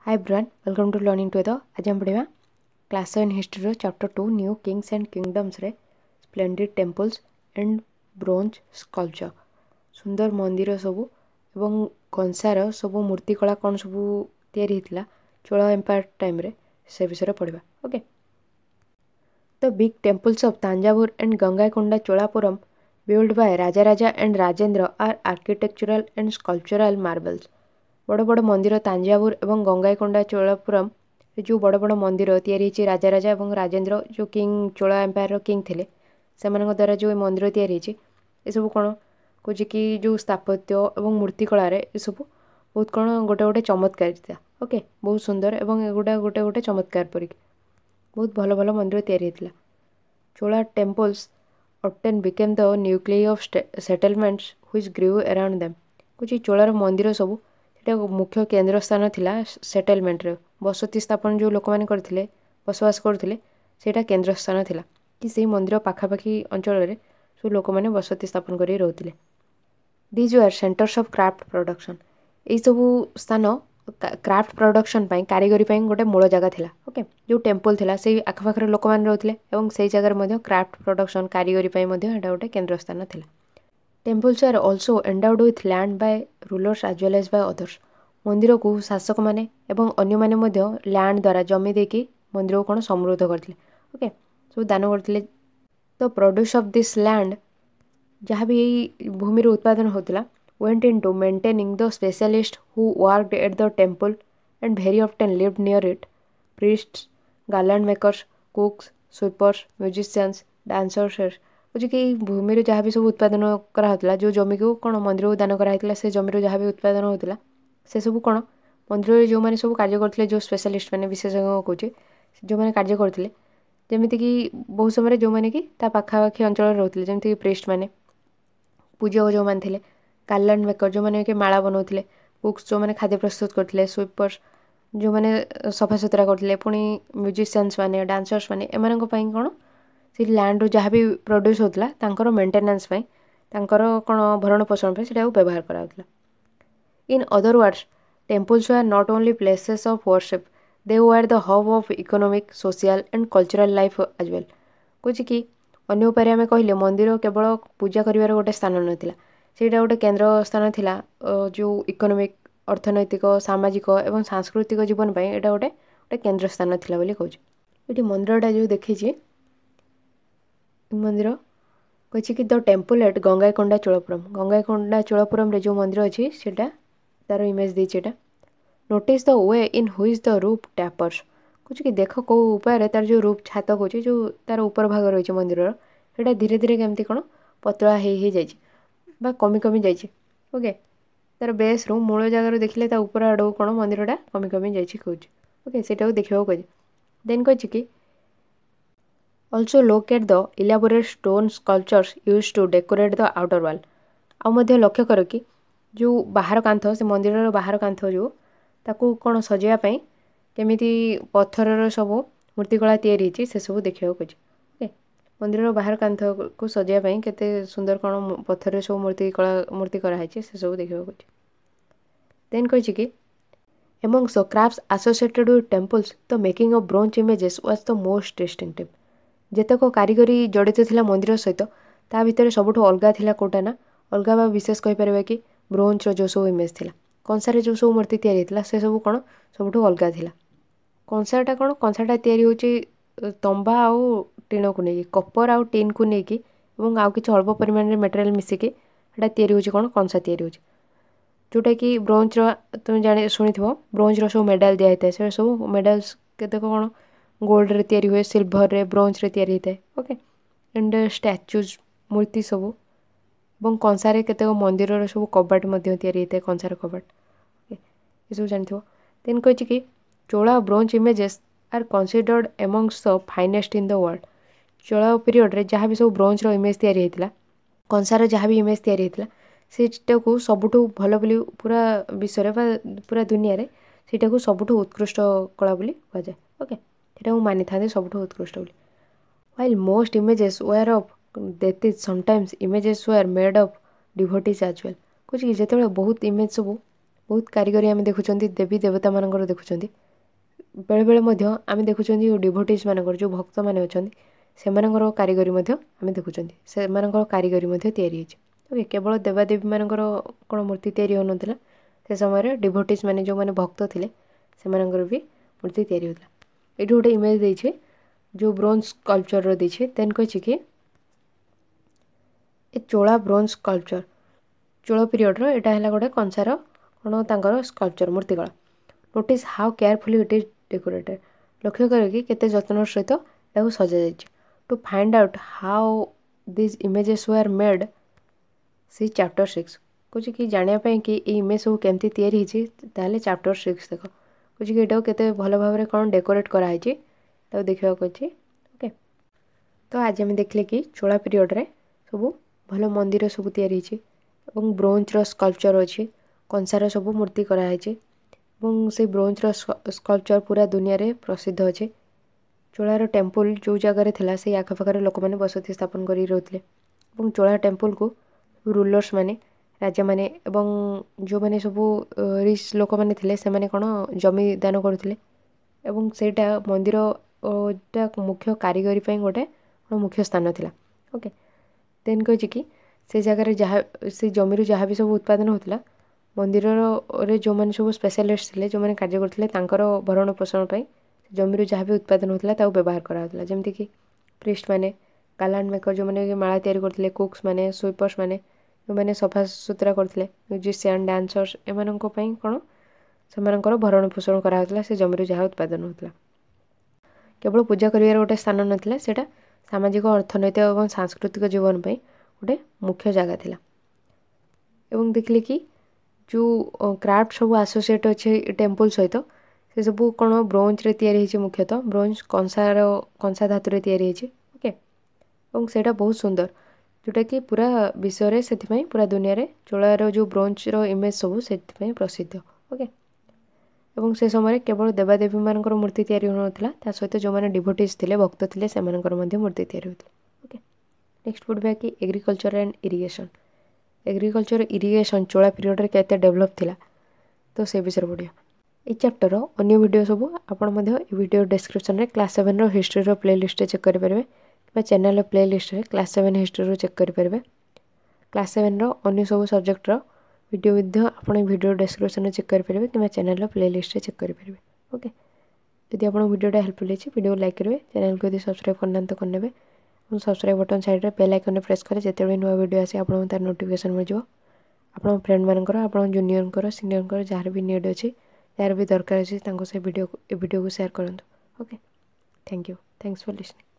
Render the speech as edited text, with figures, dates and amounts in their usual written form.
Hi everyone, welcome to learning together. आज हम पढ़ा class 7 history chapter 2 new kings and kingdoms रे splendid temples and bronze sculpture. सुंदर मंदिर सबू एवं कंसार सबू मूर्तिकला कौन सबू तैयारी होता चोल एम्पायर टाइम रे से विषय पढ़ा। Okay, the big temples of Thanjavur and Gangaikonda Cholapuram built by Raja and Rajendra are architectural and sculptural marvels। बड़ बड़ मंदिर तांजावुर एवं गंगाईकोंडा चोलापुरम जो बड़ बड़ मंदिर तैयारी होती राजा एवं राजेंद्र जो किंग चोला एम्पायर किंग थे से द्वारा जो मंदिर तैयारी ये सब कौन कौच कि जो स्थापत्य और मूर्तिकला ये सब बहुत कौन गोटे गोटे चमत्कारिता। ओके, बहुत सुंदर एवं एगुटा गोटे गोटे चमत्कार परिक बहुत भल भल मंदिर तैयारी होता। Chola temples often became the nuclei of settlements which grew around them। कुछ चोलार मंदिर सबू सेटा मुख्य केंद्र स्थान थिला सेटलमेंट रे बसति स्थापन जो लोक माने करथिले बसवास करथिले सेटा केंद्र स्थान थिला कि सेही मंदिर पाखापाखी अंचल रे सब लोक माने बसति स्थापन करी रहउथिले। These were centres of craft production. एई सबू स्थान क्राफ्ट प्रोडक्शन पाई कारीगरी पाई गोटे मूल जगह थिला। ओके, जो टेम्पल थिला से आखपाखर लोक माने रहउथिले एवं सेही जगह मध्ये क्राफ्ट प्रोडक्शन कारीगरी पाई मध्ये एटा गोटे केंद्र स्थान थिला। Temples are also endowed with land by rulers as well as by others. मंदिर को शासक माने एवं अन्य माने मध्ये लैंड द्वारा जमी देकी मंदिर को कौन समृद्ध करथिले। ओके, सब दान करथिले। The produce of this land जहाँ भी भूमि उत्पादन होता went into maintaining the specialists who worked at the temple and very often lived near it। priests, garland makers, cooks, sweepers, musicians, dancers बुझे कि भूमि जहाँ भी सब उत्पादन कराला जो जमी को कौन मंदिर को दान कराइला से जमी जहाँ भी उत्पादन होता से सब कौन मंदिर जो मैंने सब कार्य करते जो स्पेशलिस्ट मैंने विशेषज्ञ कहे जो मैंने कार्य करते जमीती कि बहुत समय जो मैंने कि पाखापाखी अंचल रोते जमीक प्रीस्ट मैंने पूजक जो मैंने थे गार्लैंड मेकर जो मैंने कि माला बनाते कुक्स जो मैंने खाद्य प्रस्तुत करते स्वीपर्स जो मैंने सफा सुतरा करते पुणी म्यूजिशियंस मैंने डांसर्स मैंने एम कौन से लैंड जहाँ भी प्रोड्यूस होता मेंटेनेंस कौन भरण पोषण से व्यवहार कराला। In other words temples were not only places of worship, they were the hub of economic, social and cultural life as well. कुछ कि अन्य उपाय आम कहले मंदिर केवल पूजा कर गोटे स्थान नाला सेटा गोटे केंद्र स्थान थिला जो इकोनॉमिक, अर्थनैतिक, सामाजिक एवं सांस्कृतिक जीवन पाई एटा गोटे गोटे केंद्र स्थान थिला बोली कहूँ। ये मंदिरटा जो देखी मंदिर कही कि the temple at Gangaikonda Cholapuram, Gangaikonda Cholapuram रे जो मंदिर अच्छी सेटा तार इमेज देटा। Notice the way in which the roof tapers. कुछ कि देख कौ उपाय तार जो रूफ छात कौच जो तार ऊपर भाग रही मंदिर सेटा धीरे धीरे केमती कौन पतला हो जाए कमी कमी जाइए। ओके, तार बेस रू मूल जगार देखिले ता ऊपर आड़ कौन मंदिरटा कमी कमी जाइए कौच। ओके, सेटा देखा कहे देन कही कि also locate the elaborate stone sculptures used to decorate the outer wall. आउ लक्ष्य कर कि जो बाहर कांथ से मंदिर बाहर कांथ जो ताकू कौन सजाइवाई केमिति पत्थर सब मूर्तिकला तैयारी से सब देखा कहे। मंदिर बाहर कांथ को सजाइवाई केते सुंदर कौन पत्थर सब मूर्ति कराई से सब देखा कहे। देन कही कि amongst the crafts associated with temples the making of bronze images was the most distinctive। जेतक कारीगरी जड़ित थिला मंदिर सहित ता भितर सबुठ अलगा थिला कोटा ना अलगा बा विशेष कहि परबे कि ब्रोंज रो जो सब इमेज थिला कंसारे जो सब मूर्ति तैयारी थिला से सब कौन सबुठ अलगा थिला। कंसाटा कौन कंसाटा तैयारी होची तंबा आउ टीण को लेकिन कपर आउ टीन को लेकिन और आउ कि अल्प परिमाण मटेरियल मिसिकी एटा तैयारी होची कौन कंसा तैयारी होची जोटा कि ब्रोंज तुम जाने शुणी ब्रोंज रो सब मेडाल दिया होता है से सब मेडाल्स केते कौन गोल्ड रे तैयारी हुए, सिल्भर रे, ब्रोंज रे तैयारी होता है। ओके, एंड स्टैच्यूज मूर्ति सब और कंसारे केते मंदिर सब कबाट तैयारी होता है कंसार कबाट। ये सब जानथिबो। देन कहि कि Chola bronze images are considered amongst the finest in the world. Chola period रे जहाँ भी सब ब्रोंज रो इमेज तैयारी होता कंसार जहाँ भी इमेज तैयारी होता सेटा को सबुठ भल बोली पूरा विश्व पूरा दुनिया रे सेटा को सबुठ उत्कृष्ट कला बोली कह जाए। ओके, सेटा मानी था सबुठ उत्कृष्ट बोली। While most images were of death sometimes images were made of devotees as well. कुछ कि जेते बहुत इमेज सब बहुत कारीगरी आम देखुं देवी देवता मानकर देखुं बेले बेले आम देखुं डिभोटीज मानकर जो भक्त मैंने अच्छा से कारीगरी आम देखुं से कारीगरी ओके केवल देवादेवी मानकर कौन मूर्ति तैयारी होना से समय डिभोटीज मैंने जो मैंने भक्त थे से भी मूर्ति तैयारी होता ये गोटे इमेज देछे जो ब्रोंज स्कल्पचर रो देछे देन कहि कि ए Chola bronze sculpture Chola period रो एटा हला गोटे कंसार कौन तांकर स्कल्पचर मूर्तिकला notice how carefully it is decorated लक्ष्य करके केते जत्न सहित एटा सजा जाइछे to find out how this images were made see chapter 6 कुछ कि जानिया पे कि ए इमेज सब केमती तैयारी हिची ताले चैप्टर 6 देखो कुछ कि एटा केते भलो भाबरे कोन डेकोरेट करा हिची तो देखिबा को अछि ओके तो आज हम देखले कि चोला पीरियड रे सब भलो मंदिर सब तैयारी हिची एवं ब्रोंज रो स्कल्पचर अछि कंसार सब मूर्ति करा हिची एवं से ब्रोंज रो स्कल्पचर पूरा दुनिया रे प्रसिद्ध अछि चोलार टेम्पल जो जगह थिला से आखपाखर लोक मैंने बसति स्थापन करी रहउथिले एवं चोला टेम्पल को रूलर्स माने राजा माने एवं जो माने सब रिच लोक माने थिले से माने कोन जमी दान करथिले एवं सेटा मंदिर टा मुख्य कारीगरी पई गोटे मुख्य स्थान थिला ओके देन कहि कि से जगह रे जहा से जमी रो जहा भी सब उत्पादन होतला मंदिर रे जो माने सब स्पेशलिस्ट थिले जो माने कार्य करथिले तांकर भरण पोषण पई जमी जहाँ भी उत्पादन होता है व्यवहार कराला जमती कि प्रिस्ट मैंने गार्लैंड मेकर जो मैंने माला तैयारी करते कुक्स मैंने स्वीपर्स मैंने जो मैंने सफा सुतरा करते म्यूजिशियन डांसर्स एम कौन से भरण पोषण कराला से जमी जहाँ उत्पादन होता केवल पूजा कर गोटे स्थान नाला से सामाजिक अर्थनैतिक और सांस्कृतिक जीवन पर गोटे मुख्य जगह थिला एवं देखिले कि जो क्राफ्ट सब एसोसिएट अच्छे टेम्पल सहित से सब कौन ब्रोंज रे तैयारी होइछे मुख्यतः ब्रोंज कंसा धातु रे तैयारी होइछे ओके और सेटा बहुत सुंदर जोटा कि पूरा विश्व रे सेति पूरा दुनिया रे चोलार जो ब्रोंज रो इमेज सब सेति प्रसिद्ध ओके एवं से समय केवल देवादेवी मानकर मूर्ति तैयारी होनथला ता सहित जो माने डिवोटीज थिले भक्त थिले से मानकर मध्ये मूर्ति तैयारी होतले ओके नेक्स्ट पढ़बा कि agriculture and irrigation agriculture irrigation Chola period रे केते डेवलप थिला तो से विषय पढ़िया ये चैप्टर अन्य वीडियो सब आपण वीडियो डिस्क्रिप्शन रे क्लास 7 रो हिस्ट्री रो प्लेलिस्ट चेक करि परबे कि चैनल रो प्लेलिस्ट रे क्लास 7 हिस्ट्री रो चेक करि परबे क्लास 7 रो अन्य सब सब्जेक्ट रो वीडियो विद्य आपण वीडियो डिस्क्रिप्शन रे चेक करि परबे कि चैनल रो प्लेलिस्ट रे चेक करि परबे ओके यदि आपण वीडियोटा हेल्पफुल अछि वीडियो लाइक करबे चैनल को यदि सब्सक्राइब करना तो करनेबे और सब्सक्राइब बटन साइड रे बेल आइकन प्रेस करे जेते बेले नुवा वीडियो आसे आपण तार नोटिफिकेशन मिल जिवो आपण फ्रेंड मानकर आपण जूनियर सीनियर जार भी नीड अछि यार भी दरकार है वीडियो को शेयर करूँ okay thank you thanks for listening.